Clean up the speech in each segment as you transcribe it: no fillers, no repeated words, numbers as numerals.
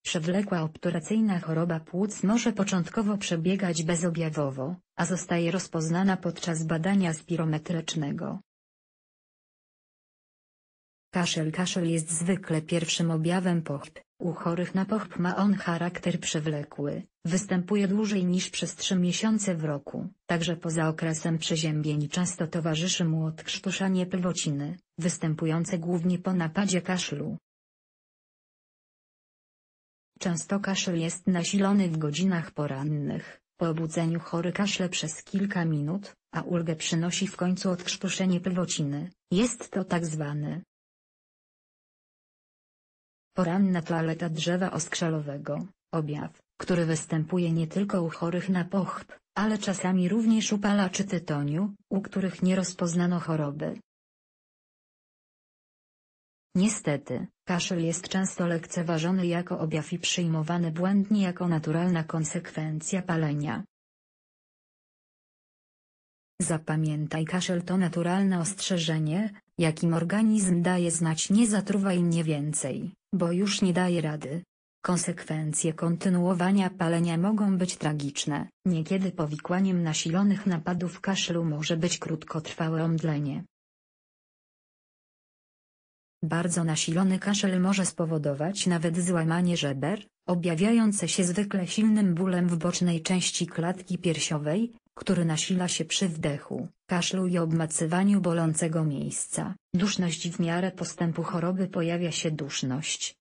Przewlekła obturacyjna choroba płuc może początkowo przebiegać bezobjawowo, a zostaje rozpoznana podczas badania spirometrycznego. Kaszel. Kaszel jest zwykle pierwszym objawem pochp. U chorych na pochp ma on charakter przewlekły, występuje dłużej niż przez 3 miesiące w roku, także poza okresem przeziębień często towarzyszy mu odkrztuszanie plwociny, występujące głównie po napadzie kaszlu. Często kaszel jest nasilony w godzinach porannych, po obudzeniu chory kaszle przez kilka minut, a ulgę przynosi w końcu odkrztuszenie plwociny, jest to tak zwany poranna toaleta drzewa oskrzelowego, objaw, który występuje nie tylko u chorych na pochp, ale czasami również u palaczy tytoniu, u których nie rozpoznano choroby. Niestety, kaszel jest często lekceważony jako objaw i przyjmowany błędnie jako naturalna konsekwencja palenia. Zapamiętaj, kaszel to naturalne ostrzeżenie, jakim organizm daje znać: nie zatruwaj mnie więcej, bo już nie daje rady. Konsekwencje kontynuowania palenia mogą być tragiczne. Niekiedy powikłaniem nasilonych napadów kaszlu może być krótkotrwałe omdlenie. Bardzo nasilony kaszel może spowodować nawet złamanie żeber, objawiające się zwykle silnym bólem w bocznej części klatki piersiowej, który nasila się przy wdechu, kaszlu i obmacywaniu bolącego miejsca. Duszność. W miarę postępu choroby pojawia się duszność.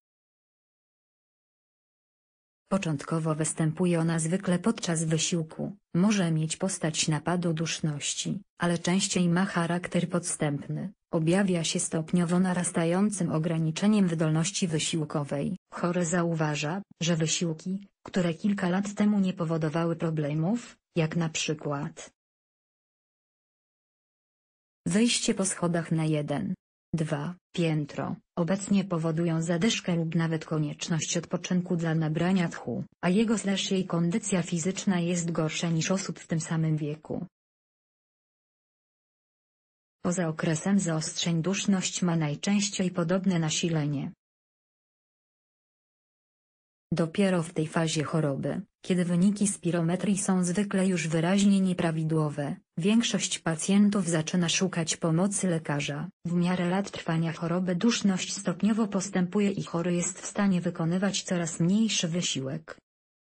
Początkowo występuje ona zwykle podczas wysiłku, może mieć postać napadu duszności, ale częściej ma charakter podstępny, objawia się stopniowo narastającym ograniczeniem wydolności wysiłkowej. Chory zauważa, że wysiłki, które kilka lat temu nie powodowały problemów, jak na przykład wejście po schodach na 1, 2 piętro, obecnie powodują zadyszkę lub nawet konieczność odpoczynku dla nabrania tchu, a jej kondycja fizyczna jest gorsza niż osób w tym samym wieku. Poza okresem zaostrzeń duszność ma najczęściej podobne nasilenie. Dopiero w tej fazie choroby, kiedy wyniki spirometrii są zwykle już wyraźnie nieprawidłowe, większość pacjentów zaczyna szukać pomocy lekarza. W miarę lat trwania choroby duszność stopniowo postępuje i chory jest w stanie wykonywać coraz mniejszy wysiłek.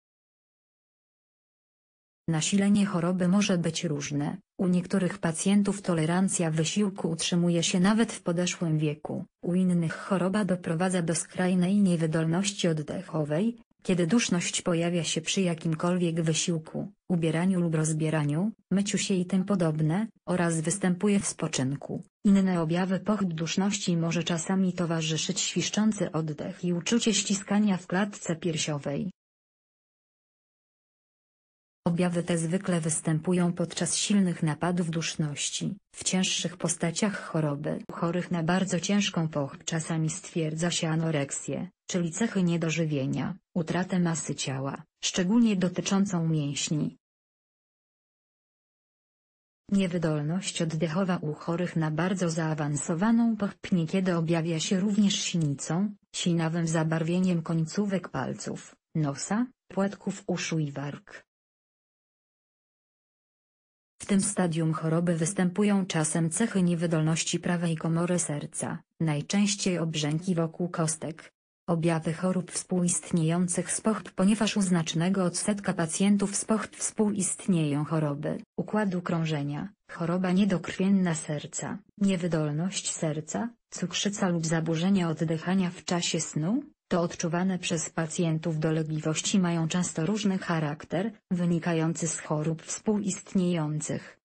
Nasilenie choroby może być różne. U niektórych pacjentów tolerancja wysiłku utrzymuje się nawet w podeszłym wieku, u innych choroba doprowadza do skrajnej niewydolności oddechowej, kiedy duszność pojawia się przy jakimkolwiek wysiłku, ubieraniu lub rozbieraniu, myciu się i tym podobne, oraz występuje w spoczynku. Inne objawy pochp duszności może czasami towarzyszyć świszczący oddech i uczucie ściskania w klatce piersiowej. Objawy te zwykle występują podczas silnych napadów duszności. W cięższych postaciach choroby u chorych na bardzo ciężką pochp czasami stwierdza się anoreksję, czyli cechy niedożywienia, utratę masy ciała, szczególnie dotyczącą mięśni. Niewydolność oddechowa u chorych na bardzo zaawansowaną pochp niekiedy objawia się również sinicą, sinawym zabarwieniem końcówek palców, nosa, płatków uszu i warg. W tym stadium choroby występują czasem cechy niewydolności prawej komory serca, najczęściej obrzęki wokół kostek. Objawy chorób współistniejących z pochp. Ponieważ u znacznego odsetka pacjentów z pochp współistnieją choroby układu krążenia, choroba niedokrwienna serca, niewydolność serca, cukrzyca lub zaburzenia oddychania w czasie snu, to odczuwane przez pacjentów dolegliwości mają często różny charakter, wynikający z chorób współistniejących.